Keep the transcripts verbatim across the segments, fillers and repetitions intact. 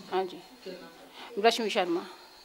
हाँ जी, रश्मि शर्मा।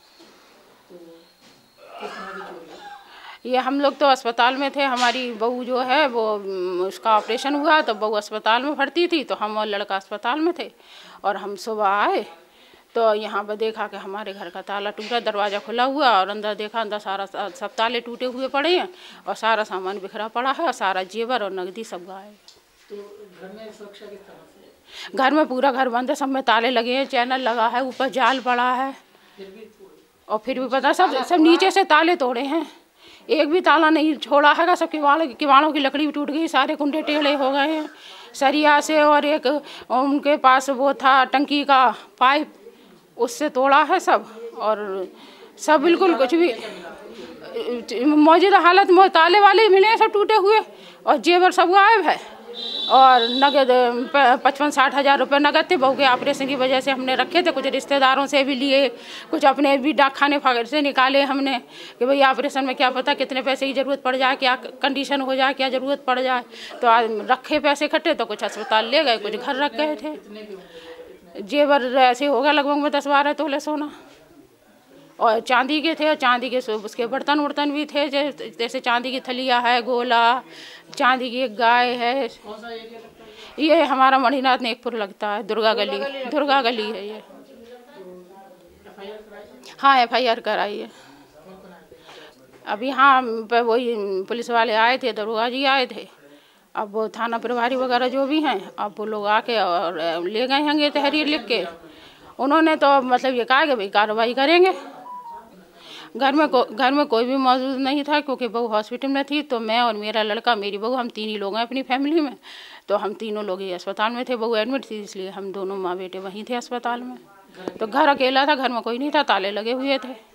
ये हम लोग तो अस्पताल में थे, हमारी बहू जो है वो उसका ऑपरेशन हुआ तो बहू अस्पताल में भर्ती थी, तो हम और लड़का अस्पताल में थे और हम सुबह आए तो यहाँ पर देखा कि हमारे घर का ताला टूटा, दरवाज़ा खुला हुआ और अंदर देखा, अंदर सारा सब ताले टूटे हुए पड़े हैं और सारा सामान बिखरा पड़ा है और सारा जेवर और नकदी सब गायब। तो घर में सुरक्षा किस तरह से? घर में पूरा घर बंद है, सब में ताले लगे हैं, चैनल लगा है, ऊपर जाल पड़ा है और फिर भी पता सब सब नीचे से ताले तोड़े हैं, एक भी ताला नहीं छोड़ा है, सब किवाड़ किवाड़ों की लकड़ी भी टूट गई, सारे कुंडे टेढ़े हो गए हैं सरिया से, और एक उनके पास वो था टंकी का पाइप, उससे तोड़ा है सब, और सब बिल्कुल कुछ भी मौजूदा हालत में ताले वाले मिले हैं सब टूटे हुए और जेवर सब गायब है और नगद पचपन साठ हज़ार रुपये नगद थे। बहू के ऑपरेशन की वजह से हमने रखे थे, कुछ रिश्तेदारों से भी लिए, कुछ अपने भी डाक खाने से निकाले हमने कि भाई ऑपरेशन में क्या पता कितने पैसे की ज़रूरत पड़ जाए, क्या कंडीशन हो जाए, क्या ज़रूरत पड़ जाए, तो आज रखे पैसे इकट्ठे, तो कुछ अस्पताल ले गए, कुछ घर रख गए थे। जेवर ऐसे हो गया लगभग में दस बारह तोले सोना और चांदी के थे, और चांदी के उसके बर्तन वर्तन भी थे, जैसे चांदी की थलिया है, गोला, चांदी की एक गाय है। ये हमारा मणिनाथ नेकपुर लगता है, दुर्गा गली, दुर्गा गली है ये। हाँ एफ आई आर कराई है अभी। हाँ वही पुलिस वाले आए थे, दरोगा जी आए थे, अब वो थाना प्रभारी वगैरह जो भी हैं, अब वो लोग आके और ले गए होंगे तहरीर लिख के। उन्होंने तो मतलब ये कहा कि भाई कार्रवाई करेंगे। घर में को घर में कोई भी मौजूद नहीं था क्योंकि बहू हॉस्पिटल में थी, तो मैं और मेरा लड़का, मेरी बहू, हम तीन ही लोग हैं अपनी फैमिली में, तो हम तीनों लोग ही अस्पताल में थे। बहू एडमिट थी इसलिए हम दोनों माँ बेटे वहीं थे अस्पताल में, तो घर अकेला था, घर में कोई नहीं था, ताले लगे हुए थे।